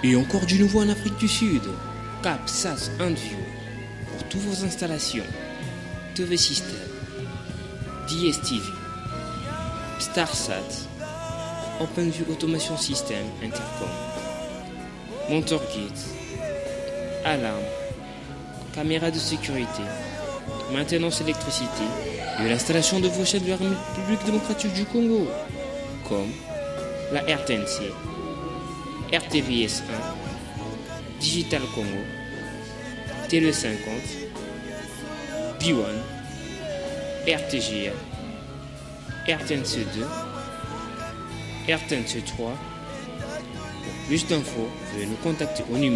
Et encore du nouveau en Afrique du Sud. Cap SAS Enview pour toutes vos installations. TV System, DSTV, StarSat, OpenView Automation System, Intercom, Monteur Gate, alarme, caméra de sécurité, maintenance électricité et l'installation de vos chaînes de la République démocratique du Congo, comme la RTNC, RTVS 1, Digital Congo, Télé 50, B1, RTGA, RTNC 2, RTNC 3. Pour plus d'infos, veuillez nous contacter au numéro .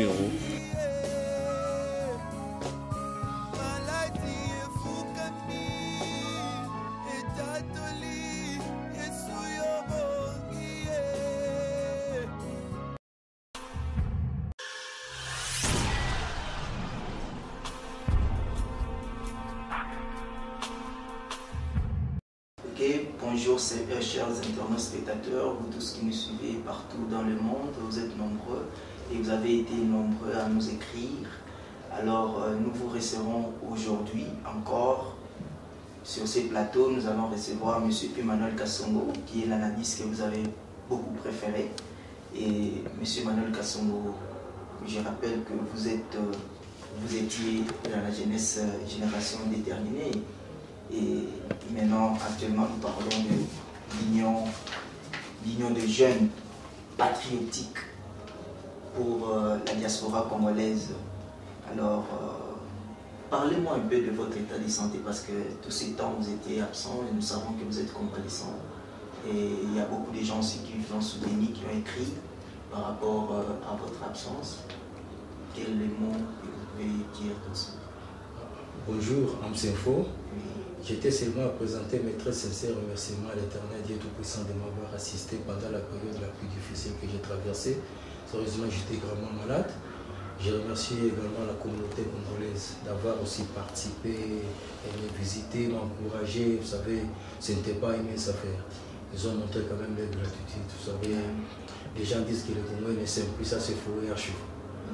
Bonjour chers internautes spectateurs, vous tous qui nous suivez partout dans le monde, vous êtes nombreux et vous avez été nombreux à nous écrire. Alors nous vous recevrons aujourd'hui encore sur ces plateaux. Nous allons recevoir M. Emmanuel Kassongo, qui est l'analyste que vous avez beaucoup préféré. Et M. Emmanuel Kassongo, je rappelle que vous étiez dans la jeunesse génération déterminée. Et maintenant, actuellement, nous parlons de l'union de jeunes patriotiques pour la diaspora congolaise. Alors, parlez-moi un peu de votre état de santé, parce que tous ces temps, vous étiez absent et nous savons que vous êtes convalescent. Et il y a beaucoup de gens aussi qui vous ont soutenu, qui ont écrit par rapport à votre absence. Quels sont les mots que vous pouvez dire de ça? Bonjour, Amsinfo. J'étais seulement à présenter mes très sincères remerciements à l'Éternel Dieu Tout-Puissant de m'avoir assisté pendant la période la plus difficile que j'ai traversée. Sérieusement, j'étais gravement malade. J'ai remercié également la communauté congolaise d'avoir aussi participé, visité, m'encourager. Vous savez, ce n'était pas une mince affaire. Ils ont montré quand même leur gratitude. Vous savez, les gens disent que le Congo ne s'aime plus, ça c'est faux et à chaud.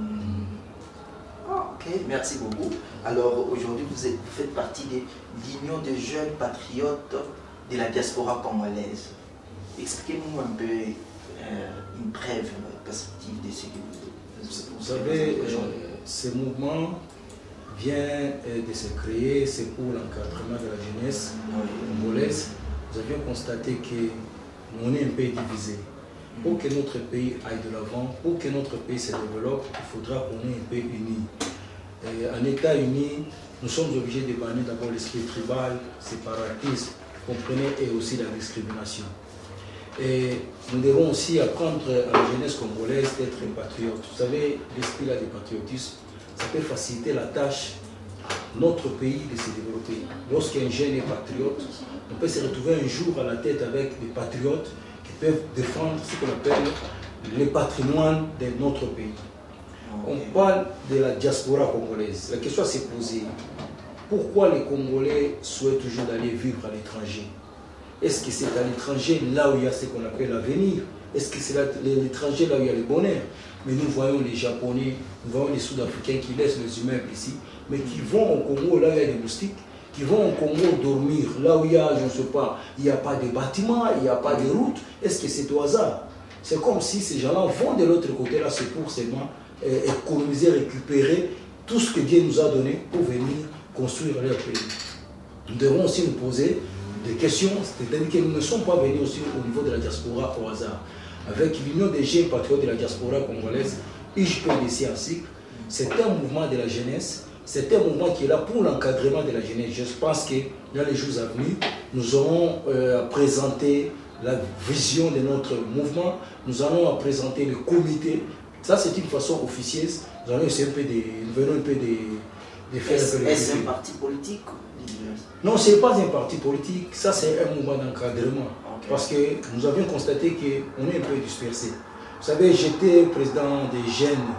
Ok, merci beaucoup. Alors aujourd'hui, vous faites partie de l'Union des jeunes patriotes de la diaspora congolaise. Expliquez-nous un peu une brève perspective de ce que vous savez, ce mouvement vient de se créer, c'est pour l'encadrement de la jeunesse congolaise. Nous avions constaté qu'on est un peu divisé. Pour que notre pays aille de l'avant, pour que notre pays se développe, il faudra qu'on ait un peu unis. En état uni, nous sommes obligés de bannir d'abord l'esprit tribal, séparatisme, comprenez, et aussi la discrimination. Et nous devons aussi apprendre à la jeunesse congolaise d'être patriote. Vous savez, l'esprit là de patriotisme, ça peut faciliter la tâche à notre pays de se développer. Lorsqu'un jeune est patriote, on peut se retrouver un jour à la tête avec des patriotes peuvent défendre ce qu'on appelle le patrimoine de notre pays. On parle de la diaspora congolaise. La question à se poser, pourquoi les Congolais souhaitent toujours d'aller vivre à l'étranger? Est-ce que c'est à l'étranger là où il y a ce qu'on appelle l'avenir? Est-ce que c'est à l'étranger là où il y a le bonheur? Mais nous voyons les Japonais, nous voyons les Sud-Africains qui laissent les immeubles ici, mais qui vont au Congo là où il y a des moustiques, qui vont au Congo dormir, là où il y a, je ne sais pas, il n'y a pas de bâtiments, il n'y a pas de routes. Est-ce que c'est au hasard? C'est comme si ces gens-là vont de l'autre côté, là, c'est pour seulement économiser, récupérer tout ce que Dieu nous a donné pour venir construire leur pays. Nous devons aussi nous poser des questions, c'est-à-dire que nous ne sommes pas venus aussi au niveau de la diaspora au hasard. Avec l'Union des jeunes patriotes de la diaspora congolaise, IJPDC en cycle, c'est un mouvement de la jeunesse. C'est un mouvement qui est là pour l'encadrement de la jeunesse. Je pense que dans les jours à venir, nous aurons présenté la vision de notre mouvement. Nous allons présenter le comité. Ça, c'est une façon officieuse. Nous allons essayer un peu de faire... Est-ce un parti politique? Non, ce n'est pas un parti politique. Ça, c'est un mouvement d'encadrement. Okay. Parce que nous avions constaté qu'on est un peu dispersé. Vous savez, j'étais président des jeunes...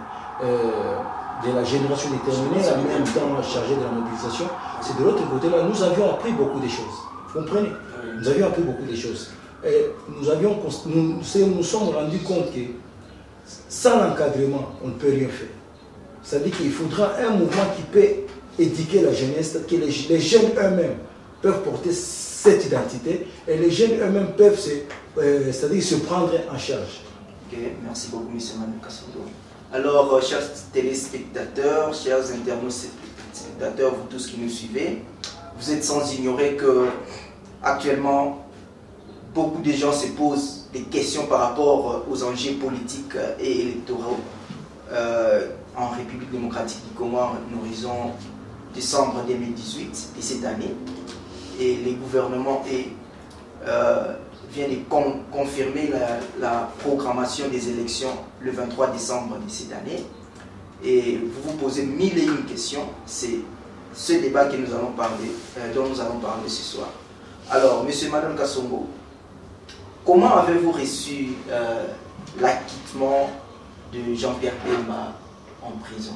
de la génération déterminée, en même temps chargé de la mobilisation. C'est de l'autre côté là, nous avions appris beaucoup de choses. Vous comprenez? Nous avions appris beaucoup de choses. Et nous sommes rendus compte que sans l'encadrement, on ne peut rien faire. C'est-à-dire qu'il faudra un mouvement qui peut éduquer la jeunesse, que les jeunes eux-mêmes peuvent porter cette identité et les jeunes eux-mêmes peuvent c'est-à-dire se prendre en charge. Ok, merci beaucoup, M. Manu Kassondo. Alors, chers téléspectateurs, chers internautes, vous tous qui nous suivez, vous êtes sans ignorer que actuellement, beaucoup de gens se posent des questions par rapport aux enjeux politiques et électoraux en République démocratique du Congo en horizon décembre 2018 de cette année. Et les gouvernements viennent de confirmer la programmation des élections le 23 décembre de cette année. Et vous vous posez mille et une questions. C'est ce débat que nous allons parler, dont nous allons parler ce soir. Alors, monsieur et madame Kasongo, comment avez-vous reçu l'acquittement de Jean-Pierre Bemba en prison?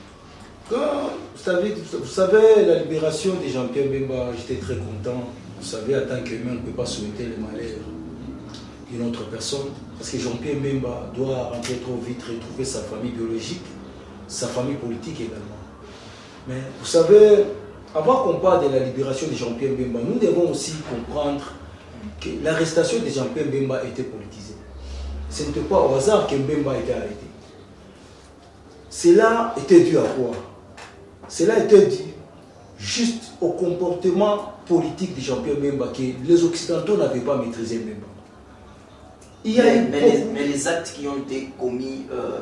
Vous savez, la libération de Jean-Pierre Bemba, j'étais très content. Vous savez, en tant qu'humain, on ne peut pas souhaiter le malheur d'une autre personne. Parce que Jean-Pierre Bemba doit rentrer trop vite, retrouver sa famille biologique, sa famille politique également. Mais vous savez, avant qu'on parle de la libération de Jean-Pierre Bemba, nous devons aussi comprendre que l'arrestation de Jean-Pierre Bemba était politisée. Ce n'était pas au hasard que Bemba a été arrêté. Cela était dû à quoi? Cela était dû juste au comportement politique de Jean-Pierre Bemba que les Occidentaux n'avaient pas maîtrisé Bemba. Mais les actes qui ont été commis,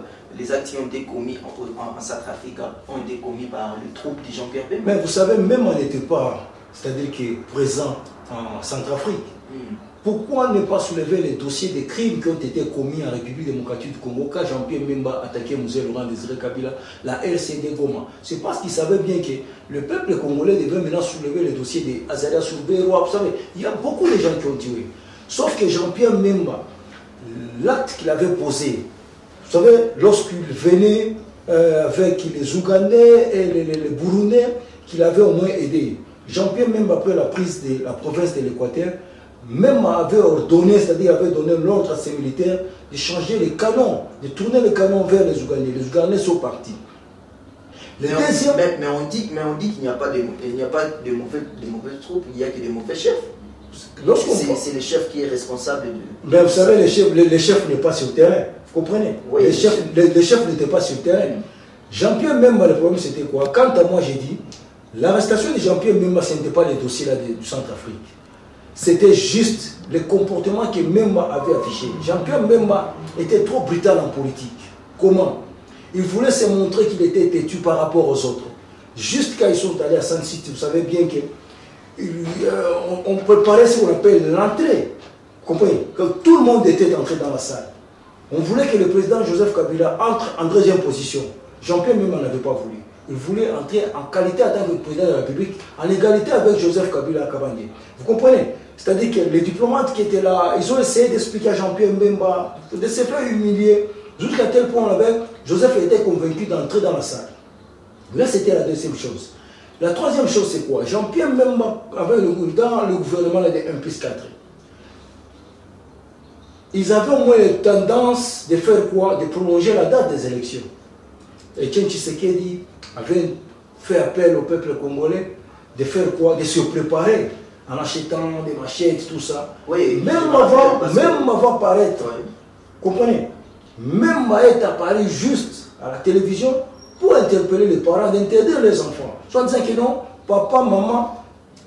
en Centrafrique ont été commis par les troupes de Jean-Pierre Bemba. Mais vous savez, même on n'était pas, c'est-à-dire que présent en Centrafrique. Pourquoi ne pas soulever les dossiers des crimes qui ont été commis en République démocratique du Congo quand Jean-Pierre Bemba attaquait Mzee Laurent Désiré Kabila, la RCD Goma? C'est parce qu'il savait bien que le peuple congolais devait maintenant soulever les dossiers des Azaria Soubérois. Vous savez, il y a beaucoup de gens qui ont tué. Sauf que Jean-Pierre Bemba, l'acte qu'il avait posé, vous savez, lorsqu'il venait avec les Ougandais et les Burundais, qu'il avait au moins aidé. Jean-Pierre Bemba, après la prise de la province de l'Équateur, même avait ordonné, c'est-à-dire avait donné l'ordre à ses militaires de changer les canons, de tourner les canons vers les Ougandais. Les Ougandais sont partis. Mais on dit qu'il n'y a pas de mauvaises troupes, il n'y a que de mauvais chefs. C'est le chef qui est responsable de... Mais vous savez, les chefs n'étaient pas sur le terrain. Vous comprenez? Oui, les chefs n'étaient pas sur le terrain. Jean-Pierre Bemba, le problème c'était quoi? Quant à moi, j'ai dit, l'arrestation de Jean-Pierre Bemba, ce n'était pas les dossiers là du Centrafrique. C'était juste le comportement que Bemba avait affiché. Jean-Pierre Bemba était trop brutal en politique. Comment? Il voulait se montrer qu'il était têtu par rapport aux autres. Juste quand ils sont allés à San City, vous savez bien que on préparait ce qu'on appelle l'entrée. Vous comprenez? Que tout le monde était entré dans la salle. On voulait que le président Joseph Kabila entre en deuxième position. Jean-Pierre Bemba n'avait pas voulu. Il voulait entrer en qualité en tant que président de la République, en égalité avec Joseph Kabila Kabangé. Vous comprenez? C'est-à-dire que les diplomates qui étaient là, ils ont essayé d'expliquer à Jean-Pierre Bemba, de se faire humilier, jusqu'à tel point avec Joseph était convaincu d'entrer dans la salle. Là, c'était la deuxième chose. La troisième chose, c'est quoi? Jean-Pierre Bemba, dans le gouvernement de 1+4, ils avaient au moins tendance de faire quoi? De prolonger la date des élections. Et Etienne Tshisekedi avait fait appel au peuple congolais de faire quoi? De se préparer en achetant des machettes, tout ça. Oui, même avant paraître, comprenez? Même être apparu juste à la télévision pour interpeller les parents, d'interdire les enfants. Soit disant que non, papa, maman,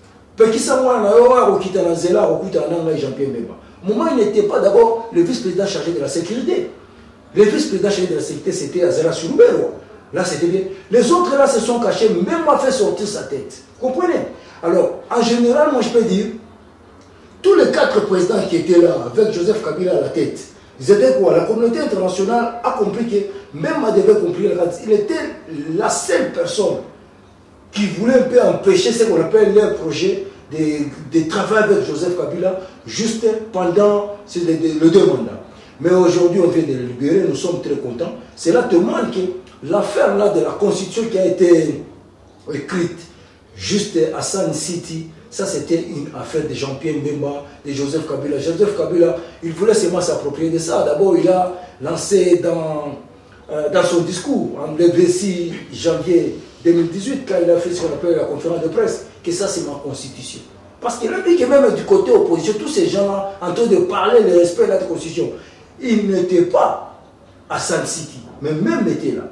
Jean-Pierre Bemba. Moment, il n'était pas d'abord le vice-président chargé de la sécurité. Le vice-président chargé de la sécurité, c'était Azera Soubérois. Là, c'était bien. Les autres, là, se sont cachés, même a fait sortir sa tête. Comprenez? Alors, en général, moi, je peux dire, tous les 4 présidents qui étaient là, avec Joseph Kabila à la tête, ils étaient quoi? La communauté internationale a compris que, même elle devait comprendre, il était la seule personne qui voulait un peu empêcher ce qu'on appelle leur projet de travailler avec Joseph Kabila juste pendant les 2 mandats. Mais aujourd'hui, on vient de le libérer, nous sommes très contents. Cela témoigne que l'affaire là de la constitution qui a été écrite juste à San City, Ça, c'était une affaire de Jean-Pierre Mbemba, de Joseph Kabila. Joseph Kabila, il voulait seulement s'approprier de ça. D'abord, il a lancé dans son discours, le 26 janvier 2018, quand il a fait ce qu'on appelle la conférence de presse, que ça, c'est ma constitution. Parce qu'il a dit que même du côté opposition, tous ces gens-là, en train de parler le respect de la constitution, ils n'étaient pas à Sun City, mais même étaient là.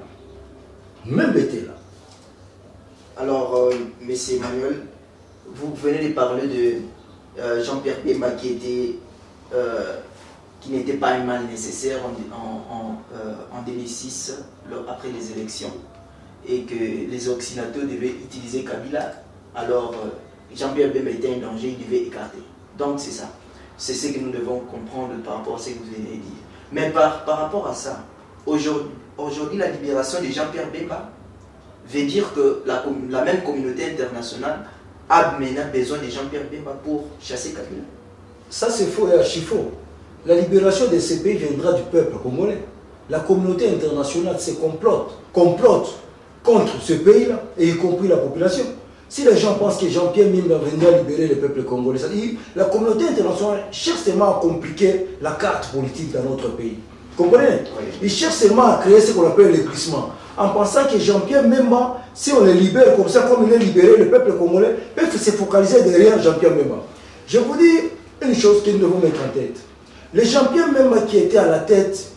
Alors, M. Emmanuel, vous venez de parler de Jean-Pierre Bemba qui n'était pas un mal nécessaire en 2006, après les élections, et que les Occidentaux devaient utiliser Kabila. Alors, Jean-Pierre Bemba était un danger, il devait écarter. Donc, c'est ça. C'est ce que nous devons comprendre par rapport à ce que vous venez de dire. Mais par rapport à ça, aujourd'hui, la libération de Jean-Pierre Bemba veut dire que la même communauté internationale a maintenant besoin de Jean-Pierre Bemba pour chasser Kabila. Ça, c'est faux et archi faux. La libération de ces pays viendra du peuple congolais. La communauté internationale se complote contre ce pays-là, et y compris la population. Si les gens pensent que Jean-Pierre Bemba viendra libérer le peuple congolais, c'est-à-dire la communauté internationale cherche seulement à compliquer la carte politique dans notre pays. Vous comprenez? Ils cherchent seulement à créer ce qu'on appelle le glissement, en pensant que Jean-Pierre Bemba, si on le libère comme ça, comme il est libéré, le peuple congolais peut se focaliser derrière Jean-Pierre Bemba. Je vous dis une chose que nous devons mettre en tête. Le Jean-Pierre Bemba qui était à la tête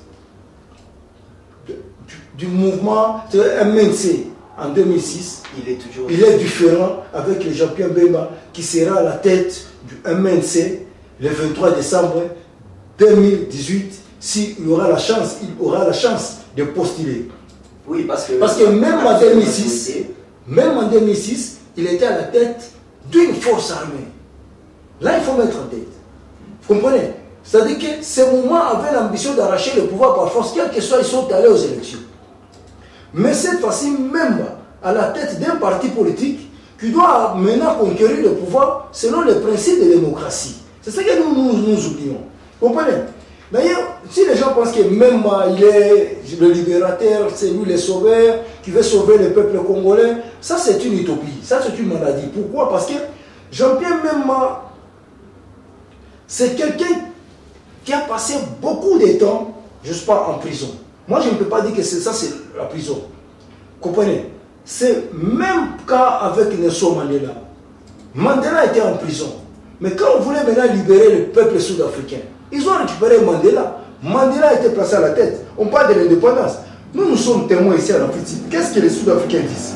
du mouvement MNC en 2006, il est différent avec le Jean-Pierre Bemba qui sera à la tête du MNC le 23 décembre 2018, s'il aura la chance de postuler. Oui, parce que même en 2006, il était à la tête d'une force armée. Là, il faut mettre en tête. Vous comprenez? C'est-à-dire que ce mouvement avait l'ambition d'arracher le pouvoir par force, quel que soit, ils sont allés aux élections. Mais cette fois-ci, même à la tête d'un parti politique qui doit maintenant conquérir le pouvoir selon les principes de démocratie. C'est ce que nous oublions. Vous comprenez? D'ailleurs, si les gens pensent que même il est le libérateur, c'est lui le sauveur, qui veut sauver le peuple congolais, ça c'est une utopie, ça c'est une maladie. Pourquoi? Parce que Jean-Pierre Bemba, c'est quelqu'un qui a passé beaucoup de temps, je ne sais pas, en prison. Moi, je ne peux pas dire que ça, c'est la prison. Comprenez? C'est même cas avec Nelson Mandela. Mandela était en prison. Mais quand on voulait maintenant libérer le peuple sud-africain, ils ont récupéré Mandela. Mandela a été placé à la tête. On parle de l'indépendance. Nous sommes témoins ici en Afrique. Qu'est-ce que les Sud-Africains disent?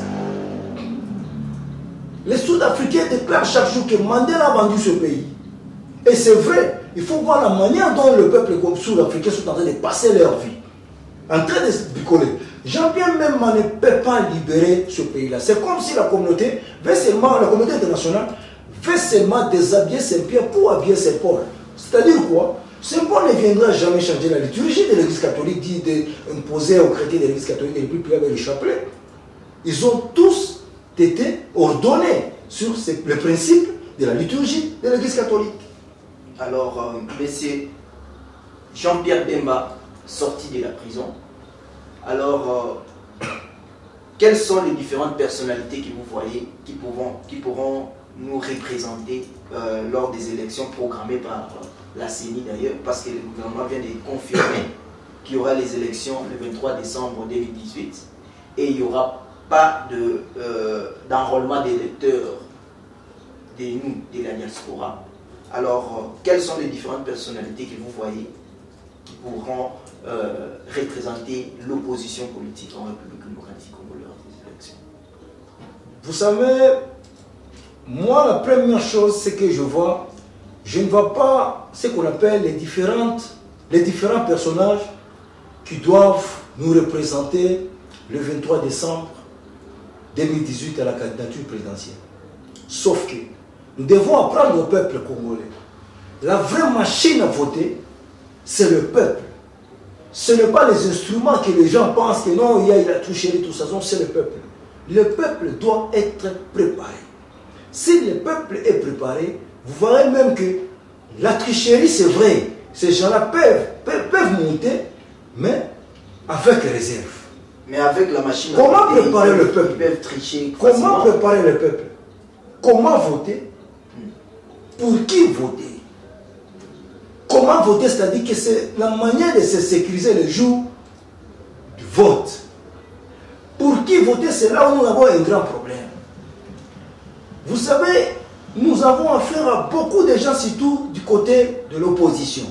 Les Sud-Africains déclarent chaque jour que Mandela a vendu ce pays. Et c'est vrai. Il faut voir la manière dont le peuple sud-africain sont en train de passer leur vie. En train de se bricoler. Jean-Pierre Bemba ne peut pas libérer ce pays-là. C'est comme si la communauté internationale veut seulement déshabiller Saint-Pierre pour habiller Saint-Paul. C'est-à-dire quoi? Saint-Paul ne viendra jamais changer la liturgie de l'Église catholique, dit d'imposer aux chrétiens de l'Église catholique de ne plus prier avec le chapelet. Ils ont tous été ordonnés sur le principe de la liturgie de l'Église catholique. Alors, monsieur Jean-Pierre Bemba, sorti de la prison, alors, quelles sont les différentes personnalités que vous voyez qui pourront nous représenter lors des élections programmées par la CENI d'ailleurs, parce que le gouvernement vient de confirmer qu'il y aura les élections le 23 décembre 2018 et il n'y aura pas d'enrôlement d'électeurs de nous, de la diaspora. Alors, quelles sont les différentes personnalités que vous voyez qui pourront représenter l'opposition politique en République démocratique congolaise lors des élections? Vous savez, moi, la première chose, c'est que je ne vois pas ce qu'on appelle les différents personnages qui doivent nous représenter le 23 décembre 2018 à la candidature présidentielle. Sauf que nous devons apprendre au peuple congolais. La vraie machine à voter, c'est le peuple. Ce n'est pas les instruments que les gens pensent que non, il a touché tout ça, c'est le peuple. Le peuple doit être préparé. Si le peuple est préparé, vous verrez même que la tricherie, c'est vrai. Ces gens-là peuvent monter, mais avec réserve. Mais avec la machine comment à voter, préparer le peuple? Ils peuvent tricher. Comment préparer le peuple? Comment voter? pour qui voter. Comment voter, c'est-à-dire que c'est la manière de se sécuriser le jour du vote. Pour qui voter, c'est là où nous avons un grand problème. Vous savez, nous avons affaire à beaucoup de gens, surtout du côté de l'opposition.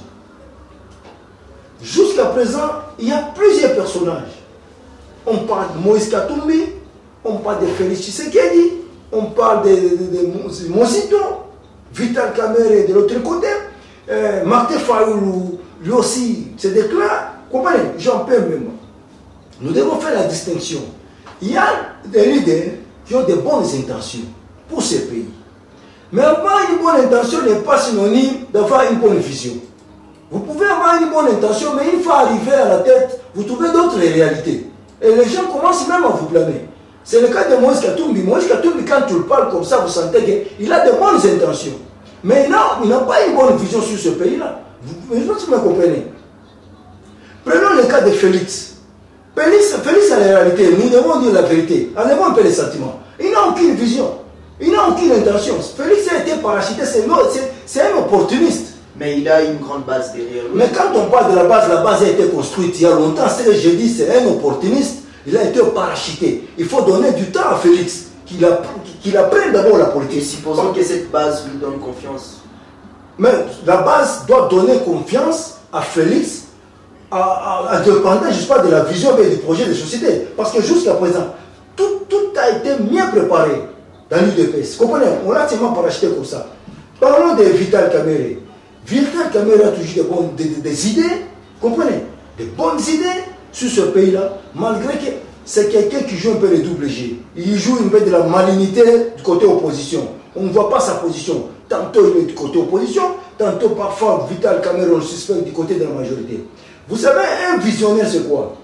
Jusqu'à présent, il y a plusieurs personnages. On parle de Moïse Katumbi, on parle de Félix Tshisekedi, on parle de Mosito, Vital Kamerhe de l'autre côté, Martin Fayoulou, lui aussi, se déclare. Comprenez, Jean-Pierre même. Nous devons faire la distinction. Il y a des leaders qui ont de bonnes intentions pour ce pays. Mais avoir une bonne intention n'est pas synonyme d'avoir une bonne vision. Vous pouvez avoir une bonne intention, mais une fois arrivé à la tête, vous trouvez d'autres réalités. Et les gens commencent même à vous blâmer. C'est le cas de Moïse Katumbi. Moïse Katumbi, quand tu le parles comme ça, vous sentez qu'il a de bonnes intentions. Mais il n'a pas une bonne vision sur ce pays-là. Vous me comprenez. Prenons le cas de Félix. Félix a la réalité. Nous devons dire la vérité. Enlevons un peu les sentiments. Il n'a aucune vision. Il n'a aucune intention. Félix a été parachuté. C'est un opportuniste. Mais il a une grande base derrière lui. Mais quand on parle de la base a été construite il y a longtemps. Ce que je dis, c'est un opportuniste. Il a été parachuté. Il faut donner du temps à Félix, qu'il apprenne d'abord la politique. Et supposons que cette base lui donne confiance. Mais la base doit donner confiance à Félix, à dépendre, je sais pas, de la vision et du projet de société. Parce que jusqu'à présent, tout a été bien préparé dans l'UDPS. Comprenez, on l'a tellement parachuté comme ça. Parlons de Vital Kamerhe. Vital Kamerhe a toujours des idées, comprenez, des bonnes idées sur ce pays-là, malgré que c'est quelqu'un qui joue un peu le double G. Il joue un peu de la malignité du côté opposition. On ne voit pas sa position. Tantôt il est du côté opposition, tantôt parfois Vital Kamerhe on le suspecte du côté de la majorité. Vous savez, un visionnaire c'est quoi?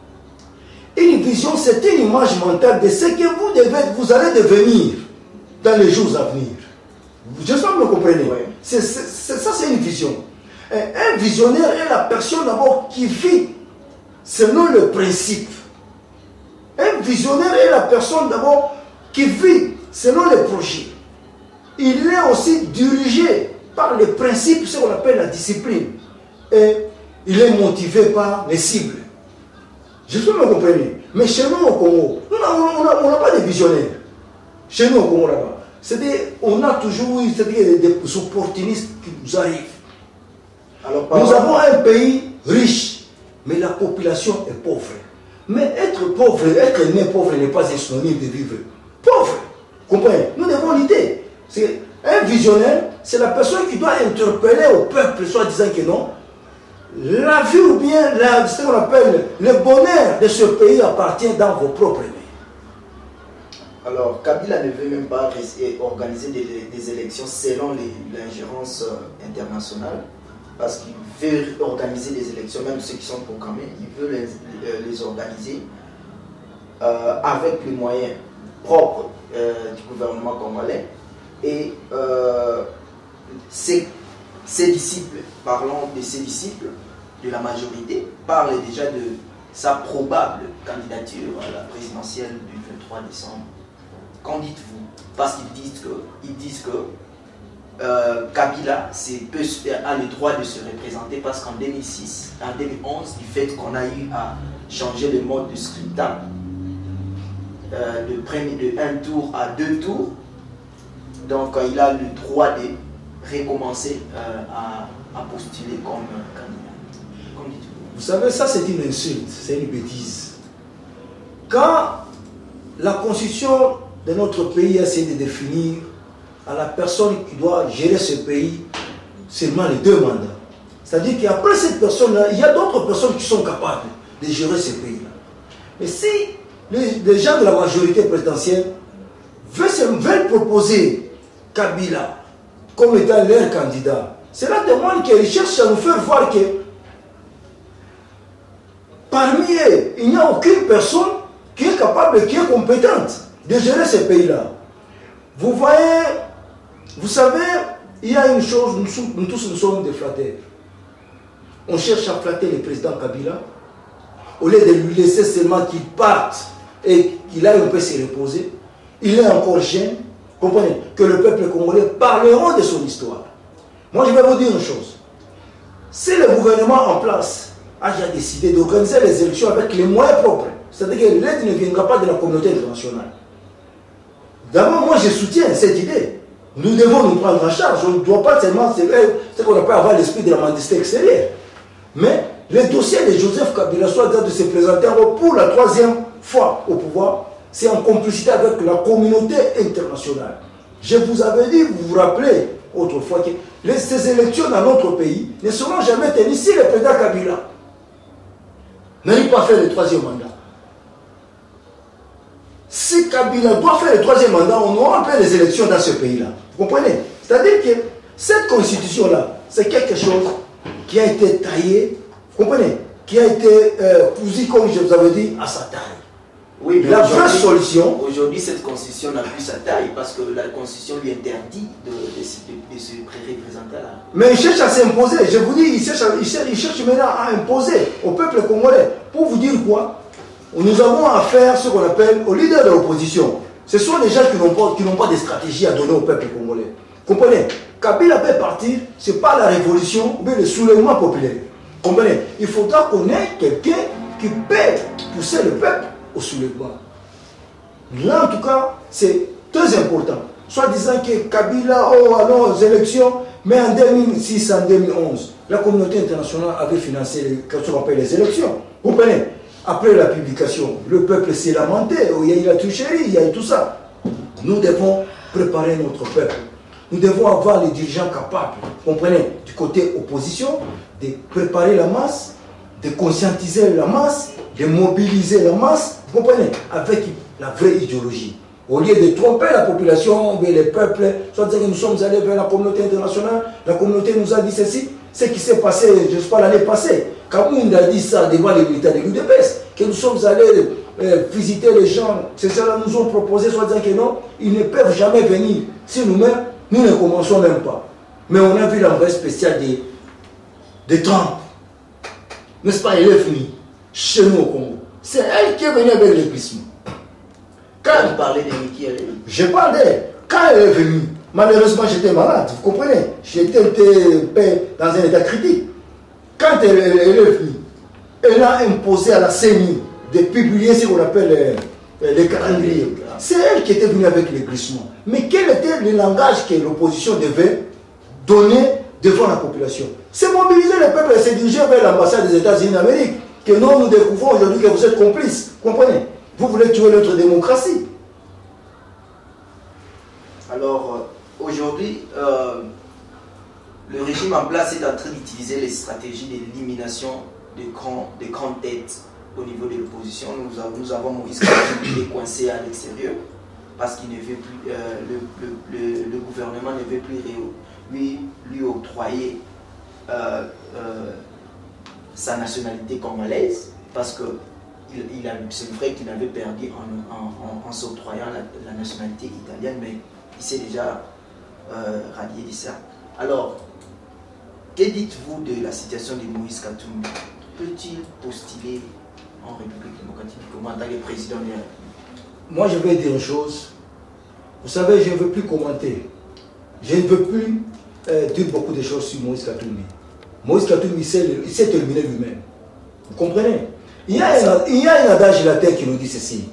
Une vision, c'est une image mentale de ce que vous allez devenir dans les jours à venir. J'espère que vous me comprenez. Ouais. Ça, c'est une vision. Un visionnaire est la personne d'abord qui vit selon le principe. Un visionnaire est la personne d'abord qui vit selon les projets. Il est aussi dirigé par les principes, ce qu'on appelle la discipline. Et il est motivé par les cibles. J'espère que vous me comprenez. Mais chez nous au Congo, on n'a pas de visionnaires. Chez nous au Congo là-bas. C'est-à-dire, on a toujours eu des opportunistes qui nous arrivent. Alors, nous avons un pays riche, mais la population est pauvre. Mais être pauvre, être né pauvre n'est pas un synonyme de vivre pauvre. Comprenez? Nous devons l'idée. Un visionnaire, c'est la personne qui doit interpeller au peuple, soit disant que non, la vie ou bien ce qu'on appelle le bonheur de ce pays appartient dans vos propres mains. Alors, Kabila ne veut même pas organiser des élections selon l'ingérence internationale, parce qu'il veut organiser des élections, même ceux qui sont programmés, il veut les organiser avec les moyens propres du gouvernement congolais. Et ses disciples, parlant de ses disciples, de la majorité, parlent déjà de sa probable candidature à la présidentielle du 23 décembre. Qu'en dites-vous? Parce qu'ils disent que Kabila a le droit de se représenter parce qu'en 2006, en 2011, du fait qu'on a eu à changer le mode de scrutin de un tour à 2 tours, donc il a le droit de recommencer à postuler comme candidat. Qu'en dites-vous? Vous savez, ça c'est une insulte, c'est une bêtise. Quand la constitution de notre pays a essayé de définir à la personne qui doit gérer ce pays seulement les 2 mandats. C'est-à-dire qu'après cette personne-là, il y a d'autres personnes qui sont capables de gérer ce pays-là. Mais si les gens de la majorité présidentielle veulent proposer Kabila comme étant leur candidat, cela demande qu'ils cherchent à nous faire voir que parmi eux, il n'y a aucune personne qui est capable, qui est compétente de gérer ce pays-là. Vous voyez, vous savez, il y a une chose, nous tous nous sommes des flatteurs. On cherche à flatter le président Kabila, au lieu de lui laisser seulement qu'il parte et qu'il aille un peu se reposer. Il est encore jeune, Comprenez? Que le peuple congolais parleront de son histoire. Moi, je vais vous dire une chose. Si le gouvernement en place a déjà décidé d'organiser les élections avec les moyens propres, c'est-à-dire que l'aide ne viendra pas de la communauté internationale. D'abord, moi, je soutiens cette idée. Nous devons nous prendre en charge. On ne doit pas seulement, c'est qu'on n'a pas avoir l'esprit de la mendicité extérieure. Mais le dossier de Joseph Kabila, soit de se présenter pour la 3e fois au pouvoir, c'est en complicité avec la communauté internationale. Je vous avais dit, vous vous rappelez autrefois que ces élections dans notre pays ne seront jamais tenues si le président Kabila n'arrive pas à faire le 3e mandat. Si Kabila doit faire le 3e mandat, on aura fait les élections dans ce pays-là. Vous comprenez? C'est-à-dire que cette constitution-là, c'est quelque chose qui a été taillé, vous comprenez? Qui a été cousu, comme je vous avais dit, à sa taille. Oui, mais la vraie solution... Aujourd'hui, cette constitution n'a plus sa taille parce que la constitution lui interdit de se représenter là. Mais il cherche à s'imposer. Je vous dis, il cherche maintenant à imposer au peuple congolais. Pour vous dire quoi? Nous avons affaire à ce qu'on appelle aux leaders de l'opposition. Ce sont des gens qui n'ont pas de stratégie à donner au peuple congolais. Comprenez? Kabila peut partir, ce n'est pas la révolution, mais le soulèvement populaire. Comprenez? Il faudra qu'on ait quelqu'un qui peut pousser le peuple au soulèvement. Là, en tout cas, c'est très important. Soit disant que Kabila, allons aux élections, mais en 2006, en 2011, la communauté internationale avait financé ce qu'on appelle les élections. Vous comprenez? Après la publication, le peuple s'est lamenté, il y a eu la tricherie, il y a eu tout ça. Nous devons préparer notre peuple. Nous devons avoir les dirigeants capables, vous comprenez, du côté opposition, de préparer la masse, de conscientiser la masse, de mobiliser la masse, vous comprenez, avec la vraie idéologie. Au lieu de tromper la population, les peuples, soit dire que nous sommes allés vers la communauté internationale, la communauté nous a dit ceci, ce qui s'est passé, je ne sais pas, l'année passée, Kamoun a dit ça devant les militaires de l'UDPS, que nous sommes allés visiter les gens, c'est ça, nous ont proposé, soit disant que non, ils ne peuvent jamais venir. Si nous-mêmes, nous ne commençons même pas. Mais on a vu l'envoyé spécial de Trump. N'est-ce pas, elle est venue chez nous au Congo. C'est elle qui est venue avec le glissement. Quand vous parlez de Niki, elle est venue. Je parle d'elle. Quand elle est venue, malheureusement j'étais malade, vous comprenez. J'étais dans un état critique. Quand elle est venue, elle a imposé à la CENI de publier ce qu'on appelle les calendriers. C'est elle qui était venue avec les glissements. Mais quel était le langage que l'opposition devait donner devant la population? C'est mobiliser le peuple et se diriger vers l'ambassade des États-Unis d'Amérique. Que non, nous découvrons aujourd'hui que vous êtes complices. Comprenez? Vous voulez tuer notre démocratie. Alors, aujourd'hui, le régime en place est en train d'utiliser les stratégies d'élimination des grandes têtes au niveau de l'opposition. Nous avons Moïse Katumbi qui est coincé à l'extérieur parce qu'il ne veut plus, le gouvernement ne veut plus lui octroyer sa nationalité congolaise parce que c'est vrai qu'il avait perdu en s'octroyant la nationalité italienne, mais il s'est déjà rallié de ça. Alors, que dites-vous de la situation de Moïse Katumbi? Peut-il postuler en République démocratique comme en tant que président? Moi, je vais dire une chose. Vous savez, je ne veux plus commenter. Je ne veux plus dire beaucoup de choses sur Moïse Katumbi. Moïse Katumbi, il s'est terminé lui-même. Vous comprenez? Il y a un adage latin qui nous dit ceci.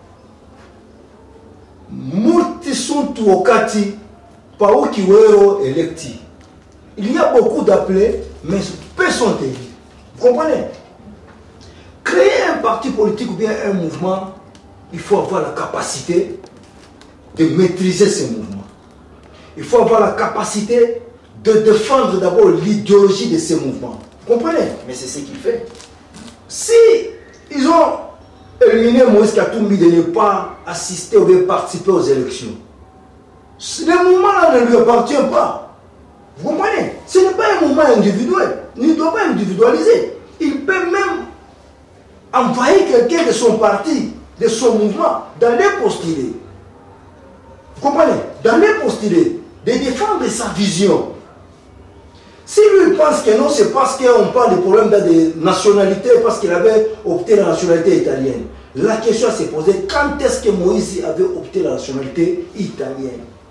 Multi sunt vocati pauciuero electi. Il y a beaucoup d'appelés, mais peu sont élus. Vous comprenez? Créer un parti politique ou bien un mouvement, il faut avoir la capacité de maîtriser ce mouvement. Il faut avoir la capacité de défendre d'abord l'idéologie de ce mouvement. Vous comprenez? Mais c'est ce qu'il fait. Si ils ont éliminé Moïse Katumbi de ne pas assister ou de participer aux élections, le mouvement-là ne lui appartient pas. Vous comprenez? Ce n'est pas un mouvement individuel. Il ne doit pas individualiser. Il peut même envoyer quelqu'un de son parti, de son mouvement, d'aller postuler. Vous comprenez? D'aller postuler, de défendre sa vision. Si lui pense que non, c'est parce qu'on parle des problèmes de nationalité, parce qu'il avait opté la nationalité italienne. La question s'est posée, quand est-ce que Moïse avait opté la nationalité italienne?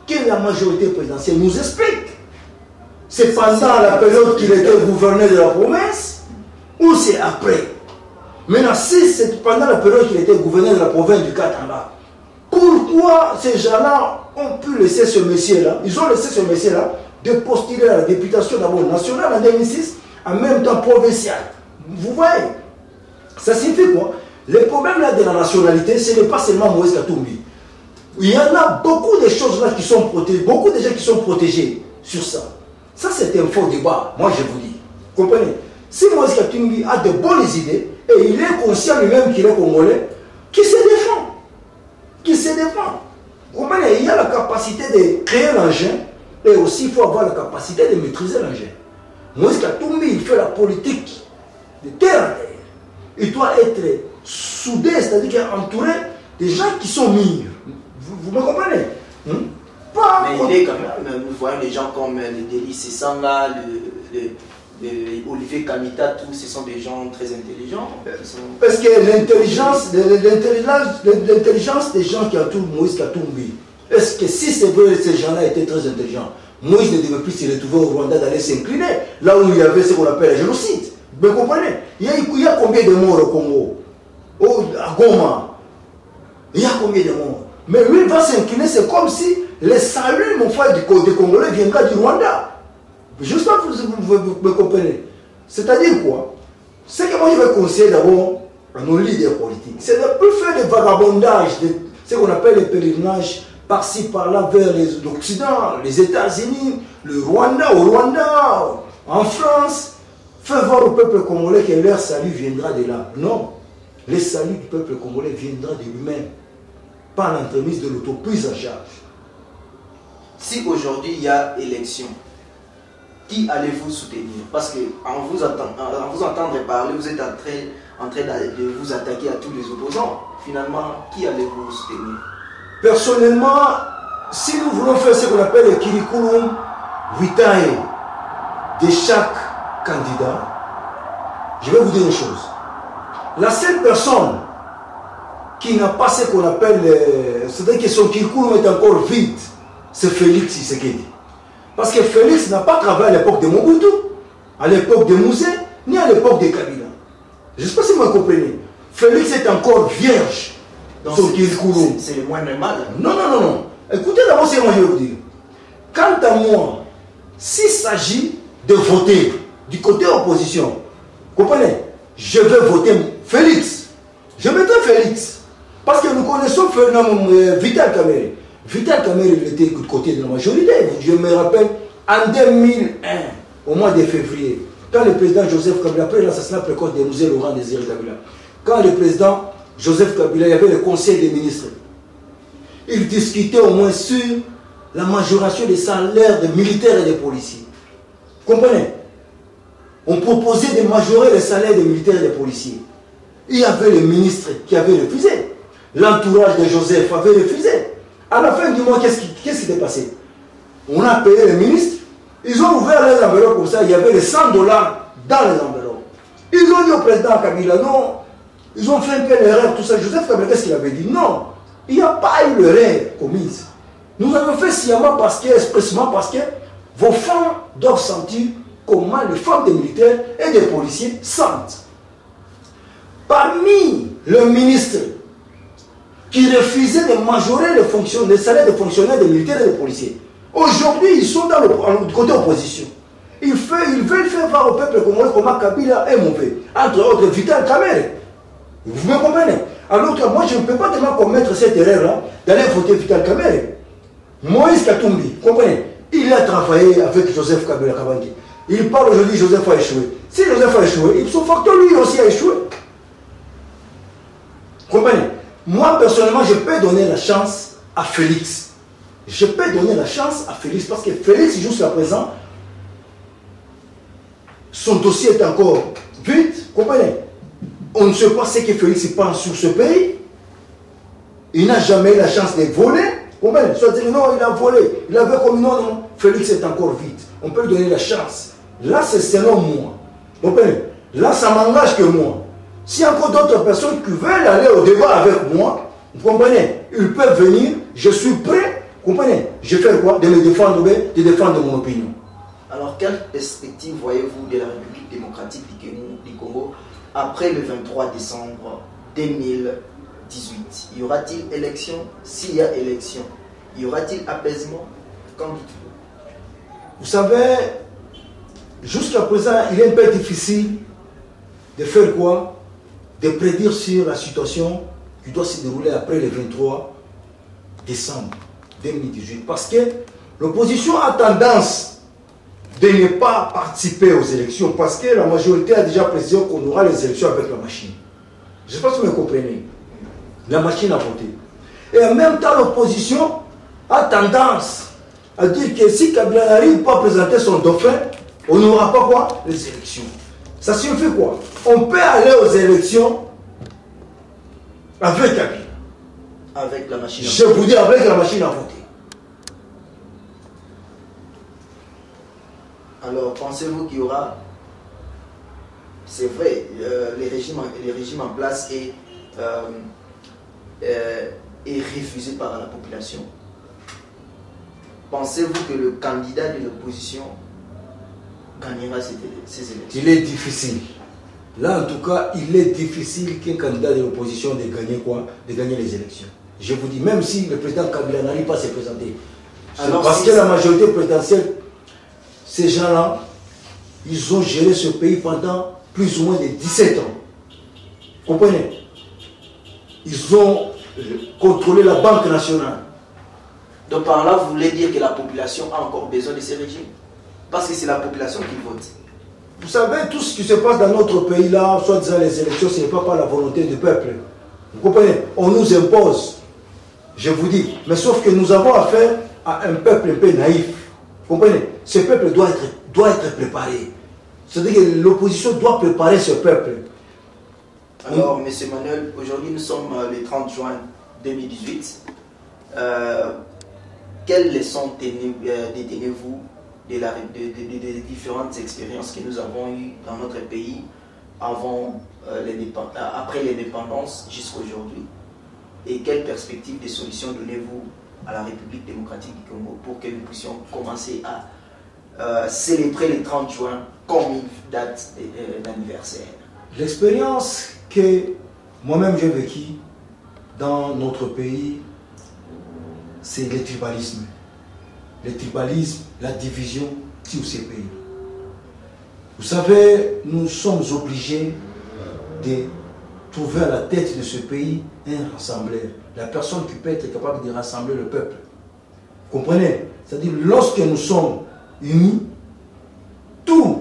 que la majorité présidentielle nous explique. C'est pendant la période qu'il était gouverneur de la province ou c'est après? Maintenant, si c'est pendant la période qu'il était gouverneur de la province du Katanga, pourquoi ces gens-là ont pu laisser ce monsieur-là, ils ont laissé ce monsieur-là de postuler à la députation d'abord nationale en 2006, en même temps provinciale? Vous voyez? Ça signifie quoi? Le problème là de la nationalité, ce n'est pas seulement Moïse Katumbi. Il y en a beaucoup de choses là qui sont protégées, beaucoup de gens qui sont protégés sur ça. Ça, c'est un faux débat, moi je vous dis. Comprenez? Si Moïse Katumbi a de bonnes idées, et il est conscient lui-même qu'il est congolais, qui se défend. Qui se défend. Comprenez? Il y a la capacité de créer l'engin, et aussi il faut avoir la capacité de maîtriser l'engin. Moïse Katumbi, il fait la politique de terre à terre. Il doit être soudé, c'est-à-dire entouré des gens qui sont mûrs. Vous me comprenez? Mais il est quand même, nous voyons des gens comme le Délis Sessanga, Olivier Kamita, tous ce sont des gens très intelligents. Parce que l'intelligence des gens qui entourent Moïse Katumbi, est-ce que si c'est vrai que ces gens-là étaient très intelligents, Moïse ne devait plus se retrouver au Rwanda d'aller s'incliner, là où il y avait ce qu'on appelle le génocide? Vous comprenez? Il y a combien de morts au Congo? À Goma? Il y a combien de morts? Mais lui, il va s'incliner, c'est comme si le salut, mon frère, des Congolais viendra du Rwanda. Juste là, vous me comprenez. C'est-à-dire quoi? C'est que moi, je vais conseiller d'abord à nos leaders politiques, c'est de ne plus faire des vagabondages, ce qu'on appelle les pèlerinages par-ci, par-là, vers l'Occident, les États-Unis, le Rwanda, au Rwanda, en France. Faire voir au peuple congolais que leur salut viendra de là. Non. Le salut du peuple congolais viendra de lui-même. Par l'entremise de l'autoprise en charge. Si aujourd'hui il y a élection, qui allez-vous soutenir? Parce qu'en vous entendre parler, vous êtes en train de vous attaquer à tous les opposants. Finalement, qui allez-vous soutenir? Personnellement, si nous voulons faire ce qu'on appelle le curriculum vitae de chaque candidat, je vais vous dire une chose. La seule personne qui n'a pas ce qu'on appelle, c'est-à-dire que son curriculum est encore vide, c'est Félix Tshisekedi. Parce que Félix n'a pas travaillé à l'époque de Mobutu, à l'époque de Mouzé, ni à l'époque de Kabila. Je ne sais pas si vous me comprenez. Félix est encore vierge dans son curriculum. C'est le moindre mal. Non, non, non, non. Écoutez d'abord ce que moi je vais vous dire. Quant à moi, s'il s'agit de voter du côté opposition, comprenez, je vais voter Félix. Je mettrai Félix. Parce que nous connaissons Vital Kamerhe. Vital Kamerhe, il était du côté de la majorité. Je me rappelle, en 2001, au mois de février, quand le président Joseph Kabila, après l'assassinat précoce de Mzee Laurent Désiré Kabila, quand le président Joseph Kabila, il y avait le conseil des ministres, il discutait au moins sur la majoration des salaires des militaires et des policiers. Comprenez? On proposait de majorer les salaires des militaires et des policiers. Il y avait le ministre qui avait refusé. L'entourage de Joseph avait refusé. À la fin du mois, qu'est-ce qui s'était passé? On a payé les ministres. Ils ont ouvert les enveloppes comme ça. Il y avait les $100 dans les enveloppes. Ils ont dit au président Kabila, non. Ils ont fait un peu l'erreur, tout ça. Joseph Kabila, qu'est-ce qu'il avait dit? Non. Il n'y a pas eu l'erreur commise. Nous avons fait sciemment expressément parce que vos femmes doivent sentir comment les femmes des militaires et des policiers sentent. Parmi le ministre qui refusait de majorer les salaires des fonctionnaires, des militaires et des policiers, aujourd'hui, ils sont dans le côté opposition. Ils veulent faire voir au peuple congolais comment Kabila est mauvais. Entre autres, Vital Kamerhe. Vous me comprenez? Alors que moi, je ne peux pas tellement commettre cette erreur-là d'aller voter Vital Kamerhe. Moïse Katumbi, comprenez? Il a travaillé avec Joseph Kabila Kabangi. Il parle aujourd'hui, Joseph a échoué. Si Joseph a échoué, son facteur lui aussi a échoué. Comprenez? Moi, personnellement, je peux donner la chance à Félix. Je peux donner la chance à Félix parce que Félix, jusqu'à présent, son dossier est encore vide. Comprenez? On ne sait pas ce que Félix pense sur ce pays. Il n'a jamais eu la chance de voler. Comprenez? Soit dire non, il a volé. Il avait commis non, non. Félix est encore vide. On peut lui donner la chance. Là, c'est selon moi. Comprenez? Là, ça m'engage que moi. S'il y a encore d'autres personnes qui veulent aller au débat avec moi, vous comprenez? Ils peuvent venir. Je suis prêt, Comprenez? Je fais quoi? De me défendre, de défendre mon opinion. Alors, quelle perspective voyez-vous de la République démocratique du Congo après le 23 décembre 2018? Y aura-t-il élection? S'il y a élection, y aura-t-il apaisement? Qu'en dites-vous? Vous savez, jusqu'à présent, il est un peu difficile de faire quoi? De prédire sur la situation qui doit se dérouler après le 23 décembre 2018. Parce que l'opposition a tendance de ne pas participer aux élections parce que la majorité a déjà précisé qu'on aura les élections avec la machine. Je ne sais pas si vous me comprenez. La machine a voté. Et en même temps, l'opposition a tendance à dire que si Kabila n'arrive pas à présenter son dauphin, on n'aura pas quoi? Les élections. Ça signifie quoi? On peut aller aux élections avec Kabila. Avec la machine à voter. Je vous dis avec la machine à voter. Alors, pensez-vous qu'il y aura, c'est vrai, les régimes en place est refusé par la population? Pensez-vous que le candidat de l'opposition gagnera ces élections? Il est difficile. Là, en tout cas, il est difficile qu'un candidat de l'opposition de gagner quoi? De gagner les élections. Je vous dis, même si le président Kabila n'arrive pas à se présenter. Alors, parce que la majorité présidentielle, ces gens-là, ils ont géré ce pays pendant plus ou moins de 17 ans. Vous comprenez? Ils ont contrôlé la Banque nationale. Donc par là, vous voulez dire que la population a encore besoin de ces régimes? Parce que c'est la population qui vote. Vous savez, tout ce qui se passe dans notre pays là, soit disant les élections, ce n'est pas par la volonté du peuple. Vous comprenez? On nous impose. Je vous dis. Mais sauf que nous avons affaire à un peuple un peu naïf. Vous comprenez? Ce peuple doit être préparé. C'est-à-dire que l'opposition doit préparer ce peuple. Alors, M. Manuel, aujourd'hui nous sommes le 30 juin 2018. Quelles leçons détenez-vous des différentes expériences que nous avons eues dans notre pays après l'indépendance jusqu'à aujourd'hui? Et quelles perspectives de solutions donnez-vous à la République démocratique du Congo pour que nous puissions commencer à célébrer le 30 juin comme une date d'anniversaire? L'expérience que moi-même j'ai vécue dans notre pays, c'est le tribalisme. Le tribalisme, la division sur ces pays. Vous savez, nous sommes obligés de trouver à la tête de ce pays un rassembleur. La personne qui peut être capable de rassembler le peuple. Vous comprenez? C'est-à-dire, lorsque nous sommes unis, tout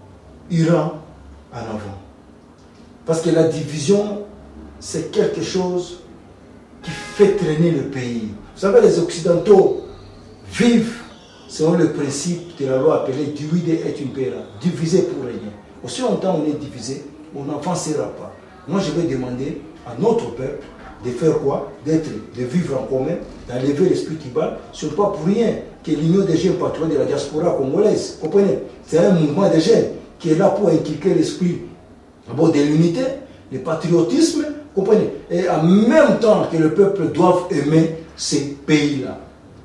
ira en avant. Parce que la division, c'est quelque chose qui fait traîner le pays. Vous savez, les Occidentaux vivent selon le principe de la loi appelée divide et impera, diviser pour régner. Aussi longtemps on est divisé, on n'avancera pas. Moi je vais demander à notre peuple de faire quoi? De vivre en commun, d'enlever l'esprit tribal. Ce n'est pas pour rien que l'Union des jeunes patriotes de la diaspora congolaise, comprenez? C'est un mouvement de jeunes qui est là pour inculquer l'esprit de l'unité, le patriotisme, comprenez? Et en même temps que le peuple doit aimer ces pays-là.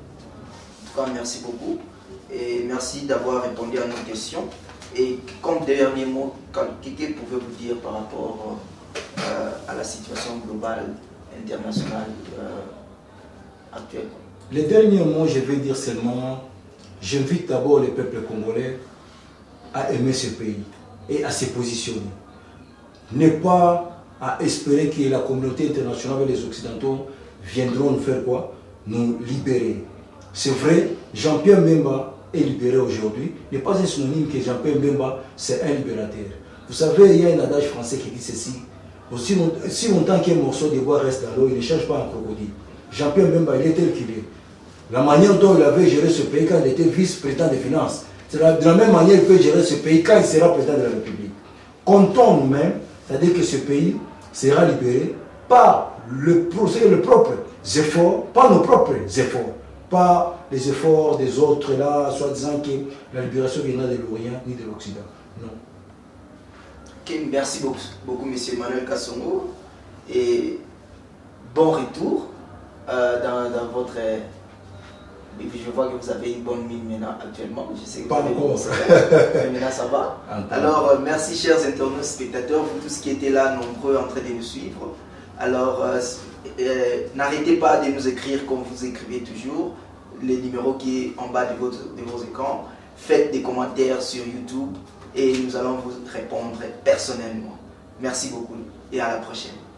En tout cas, merci beaucoup. Et merci d'avoir répondu à nos questions. Et comme dernier mot, que pouvez-vous dire par rapport à la situation globale, internationale actuelle? Les derniers mots, je vais dire seulement, j'invite d'abord le peuple congolais à aimer ce pays et à se positionner. Ne pas à espérer que la communauté internationale et les Occidentaux viendront nous faire quoi? Nous libérer. C'est vrai, Jean-Pierre Mbemba est libéré aujourd'hui. Il n'est pas un synonyme que Jean-Pierre Mbemba, c'est un libérateur. Vous savez, il y a un adage français qui dit ceci. Si longtemps qu'un morceau de bois reste dans l'eau, il ne change pas en crocodile. Jean-Pierre Mbemba, il est tel qu'il est. La manière dont il avait géré ce pays quand il était vice-président des finances, c'est de la même manière qu'il peut gérer ce pays quand il sera président de la République. Comptons nous-mêmes, c'est-à-dire que ce pays sera libéré par le propre efforts, pas nos propres efforts, pas les efforts des autres là, soit disant que la libération viendra de l'Orient ni de l'Occident. Non. Okay, merci beaucoup, M. Manuel Kassongo, et bon retour dans votre Et puis je vois que vous avez une bonne mine maintenant actuellement. Je sais que Pas encore. Mais maintenant ça va. Alors merci chers internautes, spectateurs, vous tous qui étaient là nombreux en train de nous suivre. Alors n'arrêtez pas de nous écrire comme vous écrivez toujours, les numéros qui est en bas de vos écrans. Faites des commentaires sur YouTube et nous allons vous répondre personnellement. Merci beaucoup et à la prochaine.